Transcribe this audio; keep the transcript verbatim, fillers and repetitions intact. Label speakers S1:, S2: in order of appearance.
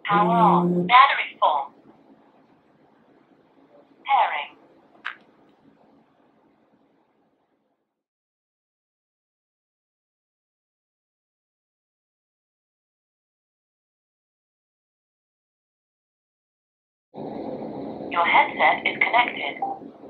S1: Power on. Battery full. Pairing. Your headset is connected.